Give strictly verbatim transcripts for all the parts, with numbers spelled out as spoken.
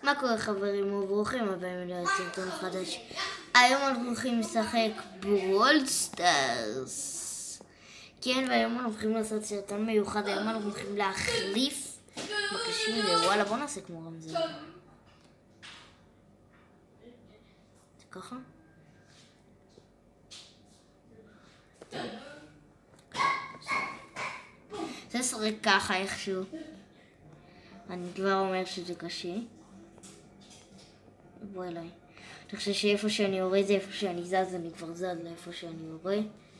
מה קורה חברים וברוכים הבאים לסרטון חדש. היום אנחנו הולכים לשחק בוולד סטארס. כן, והיום אנחנו הולכים לעשות סרטון מיוחד. היום אנחנו הולכים להחליף מקשים ווואלה, בוא נעשה כמו רמזר. זה ככה? זה שחק ככה איכשהו. אני כבר אומר שזה קשה. בוא אליי. אני חושב שאיפה שאני יורה זה איפה שאני זז, אני כבר זז לאיפה שאני יורה.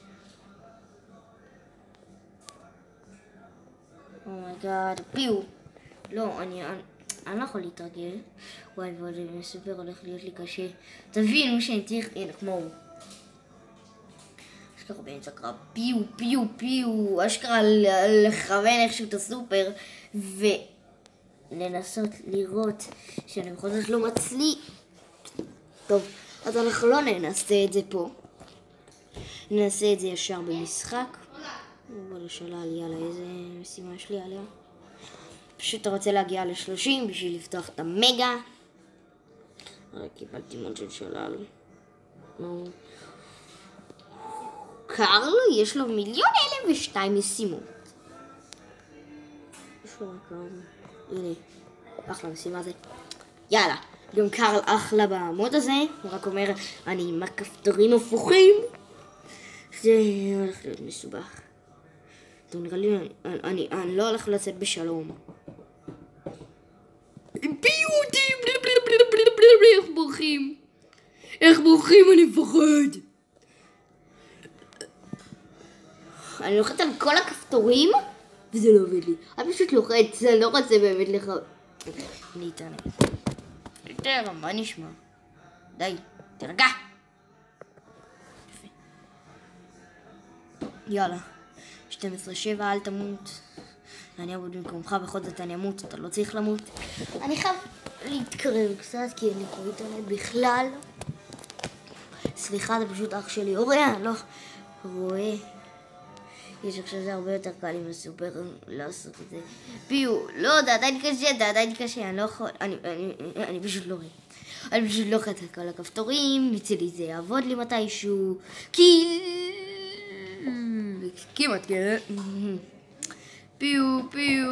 אומייגאד, פיו. לא, אני, אני, אני לא יכול להתרגל. וואי וואי, זה סופר הולך להיות לי קשה. תבינו שאני צריך, הנה, כמו הוא. אשכרה באמצע קרב, פיו, פיו, פיו. אשכרה לכוון איכשהו את הסופר. ו... לנסות לראות שאני בכל זאת לא מצליח. טוב, אז אנחנו לא ננסה את זה פה. ננסה את זה ישר במשחק. בוא לשאלה לי יאללה, איזה משימה יש לי עליה. פשוט רוצה להגיע ל-שלושים בשביל לפתוח את המגה. רק קיבלתי מוד של שלל. קרל יש לו מיליון אלף ושתיים משימות. יש לו רק כמה. הנה, אחלה משימה זה. יאללה, גם קרל אחלה במוד הזה. הוא רק אומר, אני עם הכפתורים הפוכים. זה הולך להיות מסובך. טוב, נראה לי, אני, אני, אני לא הולך לצאת בשלום. פיו אותי, איך בורחים. איך בורחים, אני מפחד. אני לוחץ על כל הכפתורים. וזה לא עובד לי. אני פשוט לוחץ, אני לא רוצה באמת לך... אני אתענה. יותר, מה נשמע? די, תרגע. יאללה. שתים עשרה שבע, אל תמות. אני אעבוד במקומך, בכל זאת אני אמות, אתה לא צריך למות. אני חייב להתקרב קצת, כי אני קורא אינטרנט בכלל. סליחה, זה פשוט אח שלי. אוריה, לא רואה. יש עכשיו זה הרבה יותר קל עם הסופר לעשות את זה. פיו, לא, זה עדיין קשה, זה עדיין קשה, אני לא יכול, אני, אני, אני פשוט לא רואה. אני פשוט לא חייבת על כל הכפתורים, מצידי זה יעבוד לי מתישהו, כי... כמעט כן. פיו, פיו,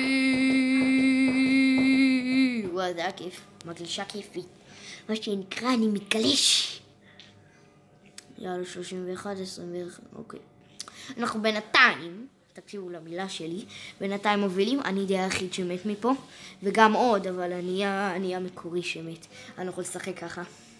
וואו, זה היה כיף, מגלישה כיפית. מה שנקרא, אני מתגלש. יאללה, שלושים ואחת, עשרים ואחת, אוקיי. אנחנו בינתיים, תקשיבו למילה שלי, בינתיים מובילים, אני די היחיד שמת מפה, וגם עוד, אבל אני, אני המקורי שמת. אני יכול לשחק ככה.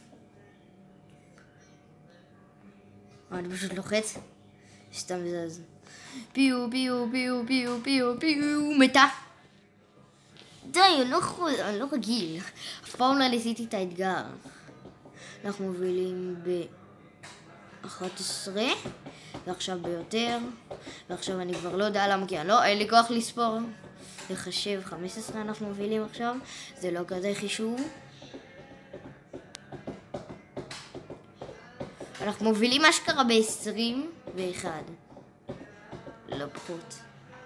אני פשוט לוחץ, סתם זז. פיו, פיו, פיו, פיו, פיו, פיו, מתה. די, אני לא יכול, אני לא רגיל. אף פעם לא ניסיתי את האתגר. אנחנו מובילים ב-אחת עשרה. ועכשיו ביותר, ועכשיו אני כבר לא יודע למה, כי אני לא, אין לי כוח לספור. לחשב, חמש עשרה אנחנו מובילים עכשיו, זה לא כזה חישוב. אנחנו מובילים מה שקרה ב-עשרים ואחת. לא פחות.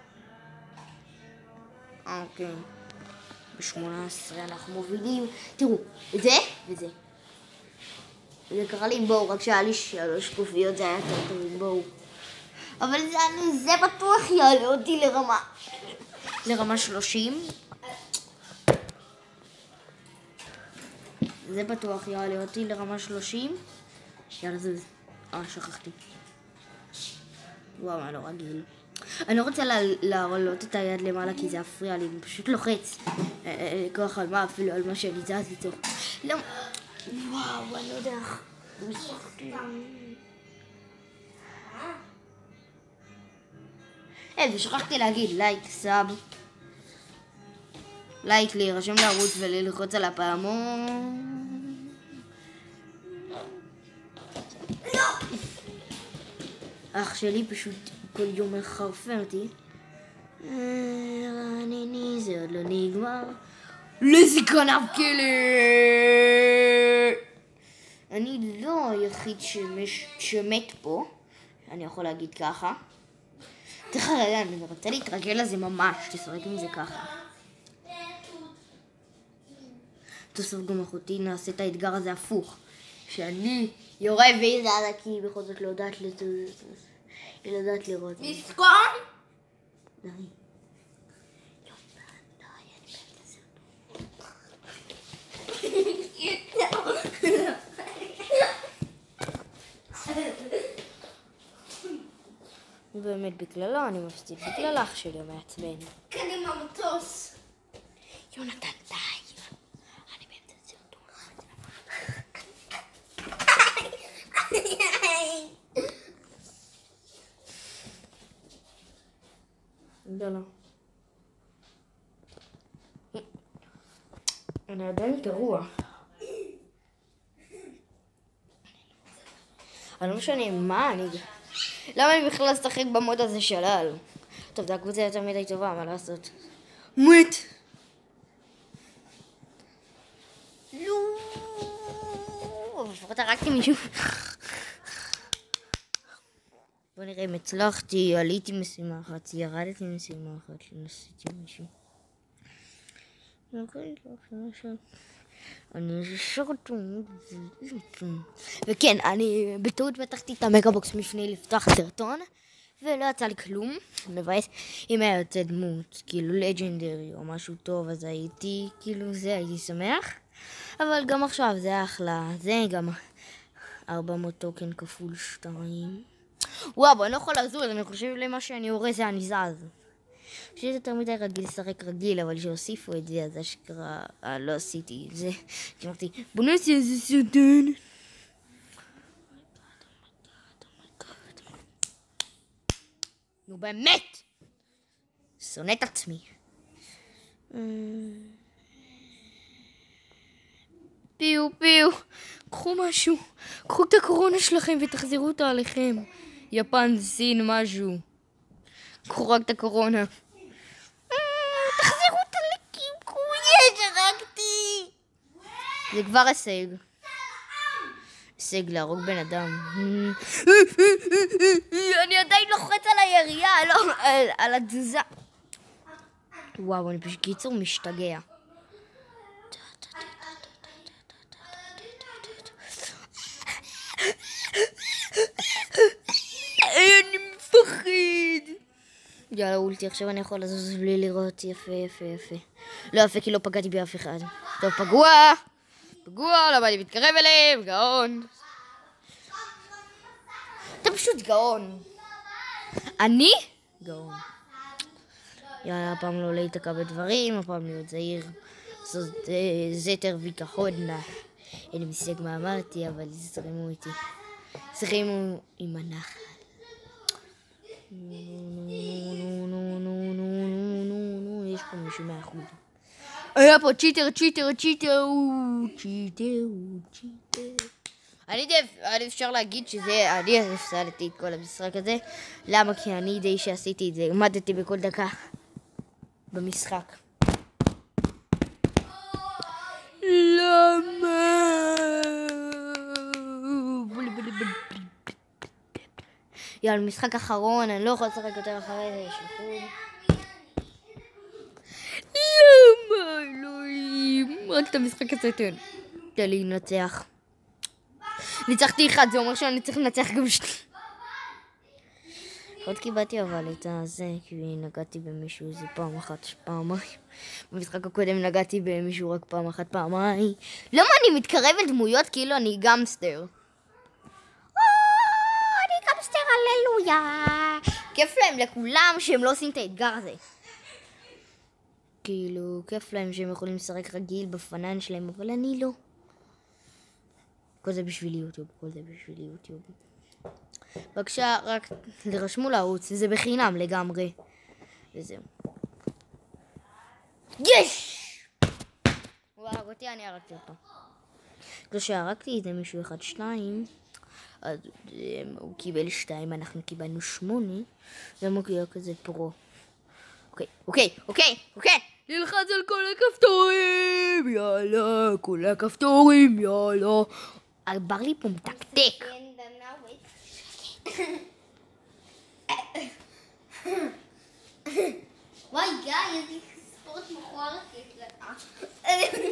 אוקיי. ב-שמונה עשרה אנחנו מובילים. תראו, זה וזה. זה קרה לי עם בואו, רק שהיה לי שלוש קופיות, זה היה יותר טוב עם בואו. אבל זה, אני, זה בטוח יעלה אותי לרמה, לרמה שלושים. זה בטוח יעלה אותי לרמה שלושים. יאללה, זה, אה, שכחתי. וואו, אני לא רגיל. אני לא רוצה להעלות את היד למעלה כי זה אפריע לי, אני פשוט לוחץ. כוח על מה, אפילו על מה שאני זז איתו. לא... וואו, אני לא יודע איך... אה, ושכחתי להגיד לייק, סאב. לייק, להירשם לערוץ וללחוץ על הפעמון. לא! אח שלי פשוט כל יום מחרפן אותי. רענני, זה עוד לא נגמר. לזיכרונם כלא! אני לא היחיד שמת פה, אני יכול להגיד ככה. תכף רגע, אני רוצה להתרגל לזה ממש, תשחק עם זה ככה. תוסף גם אחותי, נעשה את האתגר הזה הפוך. שאני יורה והיא זזה, כי היא בכל זאת לא יודעת לטוס. היא לא יודעת לראות. מסקון? די. באמת בגללו, אני מפסיד בגלל אח שלי מעצבן. קדימה מטוס. יונתן, די. אני באמצע סרטון. לא, לא. אני עדיין גרוע. אבל לא משנה מה אני... למה אני בכלל אשחק במוד הזה שלל? טוב, זה הקבוצה יותר מדי טובה, מה לעשות? מוט! לא! אבל לפחות הרגתי מישהו. בוא נראה אם הצלחתי, עליתי משימה אחת, ירדתי משימה אחת, נסיתי מישהו. אני שרטון. וכן, אני בטעות פתחתי את המגה-בוקס לפני לפתוח סרטון, ולא יצא לי כלום. מבאס, אם היה יוצא דמות, כאילו לג'נדרי או משהו טוב, אז הייתי, כאילו זה, הייתי שמח. אבל גם עכשיו זה אחלה, זה גם ארבע מאות טוקן כפול שתיים. וואו, אני לא יכול לזוז, אני חושב למה שאני יורה זה אני זז. שזה יותר מדי רגיל לשחק רגיל, אבל שהוסיפו את זה, אז אשכרה, אה, לא עשיתי את זה. אמרתי, בוא נעשה איזה סרטון. נו באמת! שונא את עצמי. פיו פיו, קחו משהו, קחו את הקורונה שלכם ותחזירו אותה עליכם. יפן, סין, משהו. קחו רק את הקורונה. תחזירו אותה לקיקו, יש, הרגתי. זה כבר הישג. הישג להרוג בן אדם. אני עדיין לוחץ על הירייה, לא, על התזוזה. וואו, אני פשוט קיצור משתגע. אני מפחיד. יאללה אולטי, עכשיו אני יכול לזוז בלי לראות. יפה, יפה, יפה. לא יפה כי לא פגעתי באף אחד. טוב, פגוע. פגוע, למה אני מתקרב אליהם? גאון. אתה פשוט גאון. אני? גאון. יאללה, הפעם לא להיתקע בדברים, הפעם להיות זהיר. זאת זטר וכחודנה. אין לי מושג מה אמרתי, אבל זרמו איתי. זרמו עם הנחל. יש פה מישהו מהחוד. היה פה צ'יטר, צ'יטר, צ'יטר, צ'יטר, צ'יטר. אני די אפשר להגיד שזה, אני הפסדתי את כל המשחק הזה. למה? כי אני די שעשיתי את זה, עמדתי בכל דקה במשחק. למה? יאללה, משחק אחרון, אני לא יכול לשחק יותר אחרי זה, שלחו. למה, אלוהים? רק את המשחק הזה תן. תן לי לנצח. ניצחתי אחד, זה אומר שאני צריך לנצח גם שני. עוד קיבלתי אבל את הזה, כי נגעתי במישהו איזה פעם אחת, פעמיים. במשחק הקודם נגעתי במישהו רק פעם אחת, פעמיים. למה אני מתקרב אל דמויות כאילו אני גמסטר? אני גמסטר, הללויה. כיף להם לכולם שהם לא עושים את האתגר הזה. כאילו, כיף להם שהם יכולים לשחק רגיל בפנן שלהם, אבל אני לא. כל זה בשביל יוטיוב, כל זה בשביל יוטיוב. בבקשה, רק תרשמו לערוץ, זה בחינם לגמרי. וזהו. יש! הוא הרג אותי, אני הרגתי אותו. כשהרגתי את זה מישהו אחד שתיים, אז הוא קיבל שתיים, אנחנו קיבלנו שמונה, זה מוקיע כזה פרו. אוקיי, אוקיי, אוקיי, אוקיי. נלחץ על כל הכפתורים, יאללה, כל הכפתורים, יאללה. הבר לי פה מתקתק. וואי גיא, איזה ספורט מכוער יש לך.